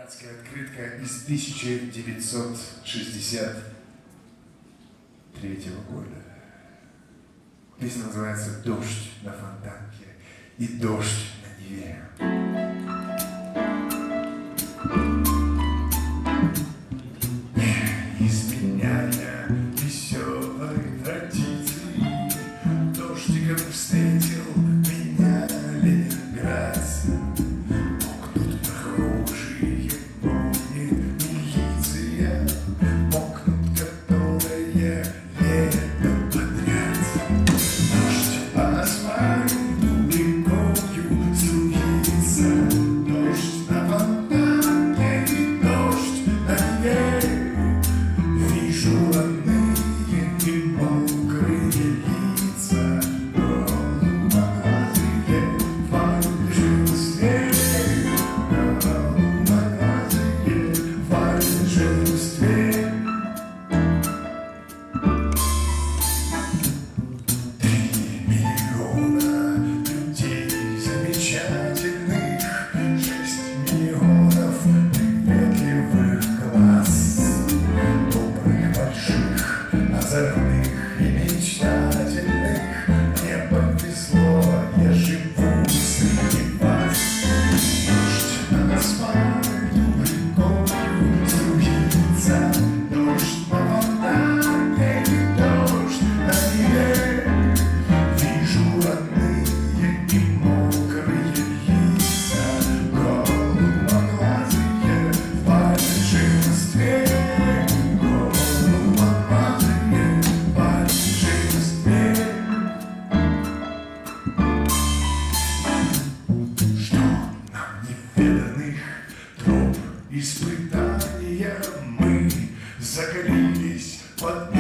Датская открытка из 1963 года. Песня называется «Дождь на фонтанке» и «Дождь на Неве». Не изменяя веселой традиции, дождиком встретил меня Ленинград. Мокнут прохожие, помнит милиция, мокнут которые лето подряд. Дождь по асфальту рекою струится, дождь на фонтане и дождь на Неве. Вижу родные и мокрые лица, голубоглазые в большинстве, голубоглазые в большинстве. 3 миллиона людей замечательных, 6 миллионов приветливых глаз, добрых, больших, озорных и мечтательных. Мне повезло, я живу среди вас. Дождь на асфальту рекою струится, дождь по фонтане и дождь на Неве. Вижу родные и мокрые лица, голубоглазые в большинстве, голубоглазые в большинстве. Что нам неведанных троп испытания, мы закалились под